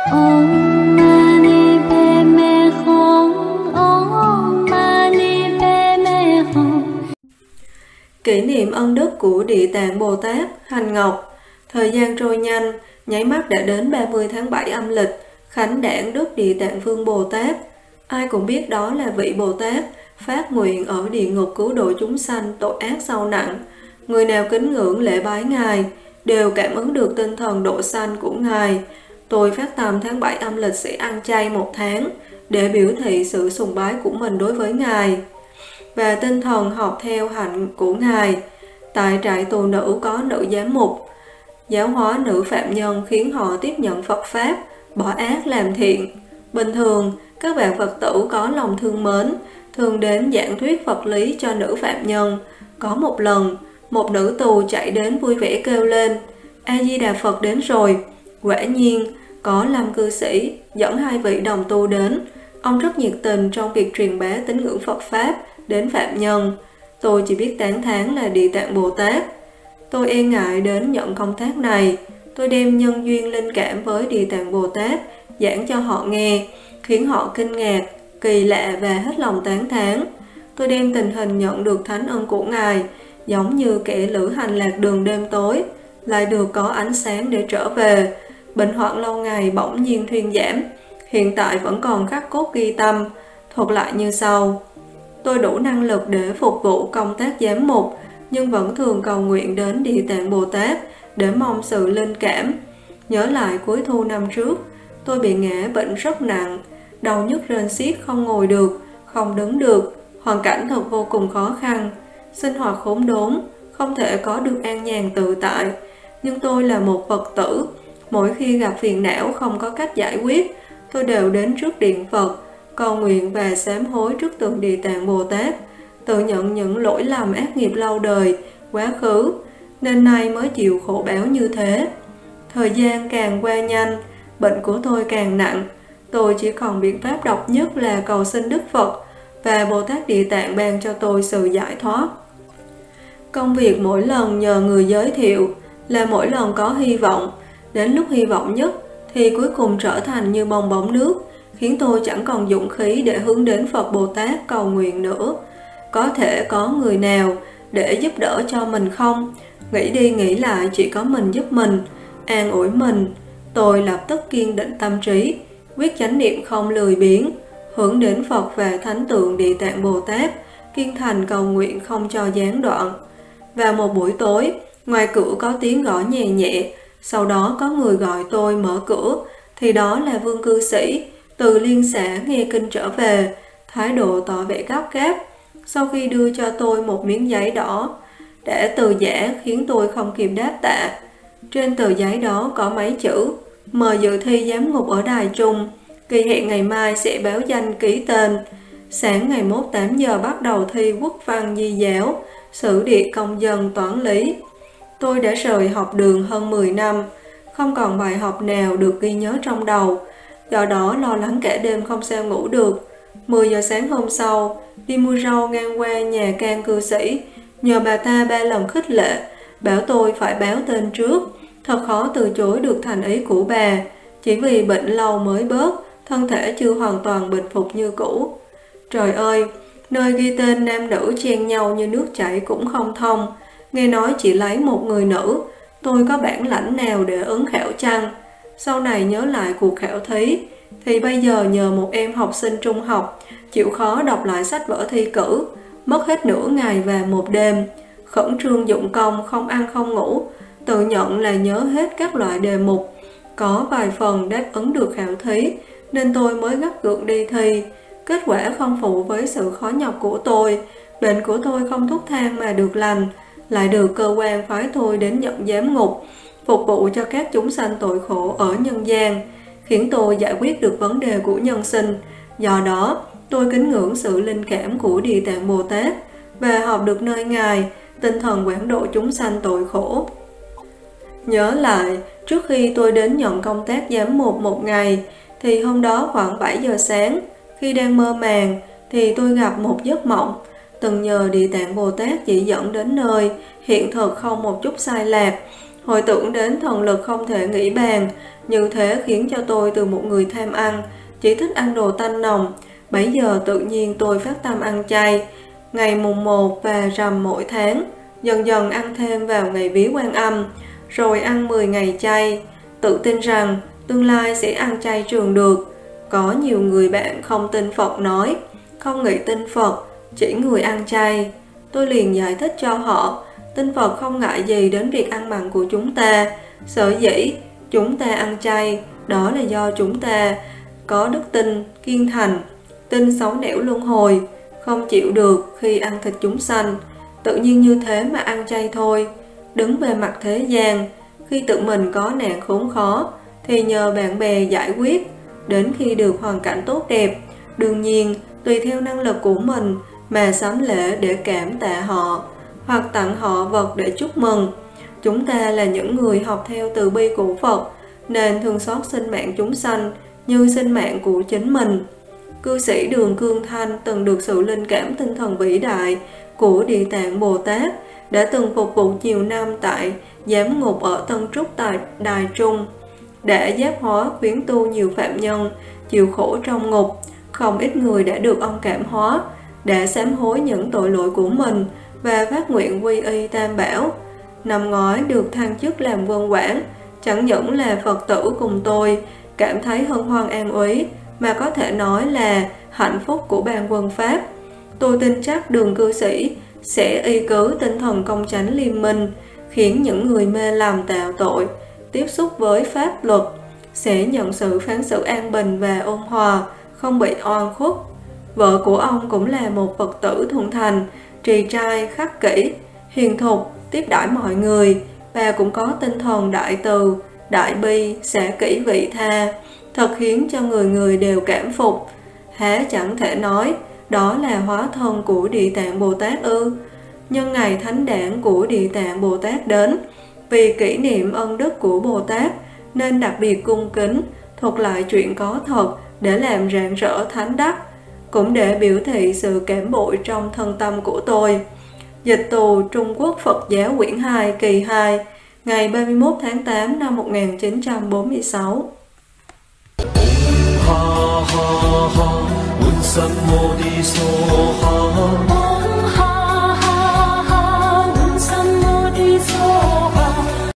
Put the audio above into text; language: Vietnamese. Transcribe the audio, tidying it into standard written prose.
Om Mani Padme Hum. Om Mani Padme Hum. Kỷ niệm ân đức của Địa Tạng Bồ Tát Hành Ngọc. Thời gian trôi nhanh, nháy mắt đã đến 30 tháng 7 âm lịch, khánh đản Đức Địa Tạng Vương Bồ Tát. Ai cũng biết đó là vị Bồ Tát phát nguyện ở địa ngục cứu độ chúng sanh tội ác sâu nặng. Người nào kính ngưỡng lễ bái Ngài đều cảm ứng được tinh thần độ sanh của Ngài. Tôi phát tâm tháng 7 âm lịch sẽ ăn chay 1 tháng để biểu thị sự sùng bái của mình đối với Ngài và tinh thần học theo hạnh của Ngài. Tại trại tù nữ có nữ giám mục giáo hóa nữ phạm nhân, khiến họ tiếp nhận Phật Pháp, bỏ ác làm thiện. Bình thường, các bạn Phật tử có lòng thương mến, thường đến giảng thuyết Phật lý cho nữ phạm nhân. Có một lần, một nữ tù chạy đến vui vẻ kêu lên: A-di-đà Phật đến rồi. Quả nhiên, có Lâm cư sĩ dẫn 2 vị đồng tu đến. Ông rất nhiệt tình trong việc truyền bá tín ngưỡng Phật Pháp đến phạm nhân. Tôi chỉ biết tán thán là Địa Tạng Bồ Tát. Tôi e ngại đến nhận công tác này. Tôi đem nhân duyên linh cảm với Địa Tạng Bồ Tát giảng cho họ nghe, khiến họ kinh ngạc, kỳ lạ và hết lòng tán thán. Tôi đem tình hình nhận được thánh ân của Ngài, giống như kẻ lữ hành lạc đường đêm tối, lại được có ánh sáng để trở về. Bệnh hoạn lâu ngày bỗng nhiên thuyên giảm, hiện tại vẫn còn khắc cốt ghi tâm. Thuật lại như sau: tôi đủ năng lực để phục vụ công tác giám mục, nhưng vẫn thường cầu nguyện đến Địa Tạng Bồ Tát để mong sự linh cảm. Nhớ lại cuối thu năm trước, tôi bị ngã bệnh rất nặng, đau nhức rên xiết, không ngồi được, không đứng được, hoàn cảnh thật vô cùng khó khăn, sinh hoạt khốn đốn, không thể có được an nhàn tự tại. Nhưng tôi là một Phật tử, mỗi khi gặp phiền não không có cách giải quyết, tôi đều đến trước điện Phật, cầu nguyện và sám hối trước tượng Địa Tạng Bồ Tát, tự nhận những lỗi lầm ác nghiệp lâu đời, quá khứ, nên nay mới chịu khổ báo như thế. Thời gian càng qua nhanh, bệnh của tôi càng nặng. Tôi chỉ còn biện pháp độc nhất là cầu xin Đức Phật và Bồ Tát Địa Tạng ban cho tôi sự giải thoát. Công việc mỗi lần nhờ người giới thiệu là mỗi lần có hy vọng. Đến lúc hy vọng nhất thì cuối cùng trở thành như bong bóng nước, khiến tôi chẳng còn dũng khí để hướng đến Phật Bồ Tát cầu nguyện nữa. Có thể có người nào để giúp đỡ cho mình không? Nghĩ đi nghĩ lại chỉ có mình giúp mình, an ủi mình. Tôi lập tức kiên định tâm trí, quyết chánh niệm không lười biếng, hướng đến Phật và thánh tượng Địa Tạng Bồ Tát, kiên thành cầu nguyện không cho gián đoạn. Vào một buổi tối, ngoài cửa có tiếng gõ nhẹ nhẹ, sau đó có người gọi tôi mở cửa, thì đó là Vương cư sĩ từ liên xã nghe kinh trở về, thái độ tỏ vẻ gấp gáp. Sau khi đưa cho tôi một miếng giấy đỏ đã từ giã, khiến tôi không kịp đáp tạ. Trên tờ giấy đó có mấy chữ: mời dự thi giám ngục ở Đài Trung, kỳ hẹn ngày mai sẽ báo danh ký tên. Sáng ngày mốt 8 giờ bắt đầu thi quốc văn di giáo, sử địa công dân toán lý. Tôi đã rời học đường hơn 10 năm, không còn bài học nào được ghi nhớ trong đầu, do đó lo lắng cả đêm không sao ngủ được. 10 giờ sáng hôm sau, đi mua rau ngang qua nhà can cư sĩ, nhờ bà ta 3 lần khích lệ, bảo tôi phải báo tên trước. Thật khó từ chối được thành ý của bà, chỉ vì bệnh lâu mới bớt, thân thể chưa hoàn toàn bình phục như cũ. Trời ơi, nơi ghi tên nam nữ chen nhau như nước chảy cũng không thông. Nghe nói chỉ lấy một người nữ, tôi có bản lãnh nào để ứng khảo chăng? Sau này nhớ lại cuộc khảo thí, thì bây giờ nhờ một em học sinh trung học chịu khó đọc lại sách vở thi cử, mất hết nửa ngày và một đêm, khẩn trương dụng công, không ăn không ngủ, tự nhận là nhớ hết các loại đề mục, có vài phần đáp ứng được khảo thí, nên tôi mới gấp gượng đi thi. Kết quả không phụ với sự khó nhọc của tôi, bệnh của tôi không thuốc thang mà được lành, lại được cơ quan phái tôi đến nhận giám ngục, phục vụ cho các chúng sanh tội khổ ở nhân gian, khiến tôi giải quyết được vấn đề của nhân sinh. Do đó, tôi kính ngưỡng sự linh cảm của Địa Tạng Bồ Tát và học được nơi Ngài tinh thần quảng độ chúng sanh tội khổ. Nhớ lại, trước khi tôi đến nhận công tác giám mục một ngày, thì hôm đó khoảng 7 giờ sáng, khi đang mơ màng, thì tôi gặp một giấc mộng. Từng nhờ Địa Tạng Bồ Tát chỉ dẫn đến nơi, hiện thực không một chút sai lạc. Hồi tưởng đến thần lực không thể nghĩ bàn, như thế khiến cho tôi từ một người tham ăn, chỉ thích ăn đồ tanh nồng. Bấy giờ tự nhiên tôi phát tâm ăn chay, ngày mùng 1 và rằm mỗi tháng, dần dần ăn thêm vào ngày vía Quan Âm, rồi ăn 10 ngày chay, tự tin rằng tương lai sẽ ăn chay trường được. Có nhiều người bạn không tin Phật nói, không nghĩ tin Phật, chỉ người ăn chay. Tôi liền giải thích cho họ, tin Phật không ngại gì đến việc ăn mặn của chúng ta. Sở dĩ chúng ta ăn chay, đó là do chúng ta có đức tin, kiên thành, tin xấu nẻo luân hồi, không chịu được khi ăn thịt chúng sanh. Tự nhiên như thế mà ăn chay thôi. Đứng về mặt thế gian, khi tự mình có nạn khốn khó, thì nhờ bạn bè giải quyết, đến khi được hoàn cảnh tốt đẹp, đương nhiên tùy theo năng lực của mình mà sắm lễ để cảm tạ họ, hoặc tặng họ vật để chúc mừng. Chúng ta là những người học theo từ bi của Phật, nên thương xót sinh mạng chúng sanh như sinh mạng của chính mình. Cư sĩ Đường Cương Thanh từng được sự linh cảm tinh thần vĩ đại của Địa Tạng Bồ Tát, đã từng phục vụ nhiều năm tại giám ngục ở Tân Trúc tại Đài Trung, đã giác hóa khuyến tu nhiều phạm nhân chịu khổ trong ngục. Không ít người đã được ông cảm hóa, đã sám hối những tội lỗi của mình và phát nguyện quy y Tam Bảo. Năm ngoái được thăng chức làm quân quản, chẳng những là Phật tử cùng tôi cảm thấy hân hoan an úy, mà có thể nói là hạnh phúc của ban quân Pháp. Tôi tin chắc Đường cư sĩ sẽ y cứ tinh thần công chánh liêm minh, khiến những người mê lầm tạo tội tiếp xúc với pháp luật sẽ nhận sự phán xử an bình và ôn hòa, không bị oan khuất. Vợ của ông cũng là một Phật tử thuần thành, trì trai khắc kỷ, hiền thục, tiếp đãi mọi người. Bà cũng có tinh thần đại từ, đại bi, xả kỷ vị tha, thật khiến cho người người đều cảm phục. Há chẳng thể nói đó là hóa thân của Địa Tạng Bồ Tát ư? Nhân ngày thánh đản của Địa Tạng Bồ Tát đến, vì kỷ niệm ân đức của Bồ Tát nên đặc biệt cung kính thuật lại chuyện có thật để làm rạng rỡ thánh đắc, cũng để biểu thị sự cảm bội trong thân tâm của tôi. Dịch tù Trung Quốc Phật giáo quyển 2 kỳ 2, ngày 31 tháng 8 năm 1946. ha ha ha, 滿實我的所哈。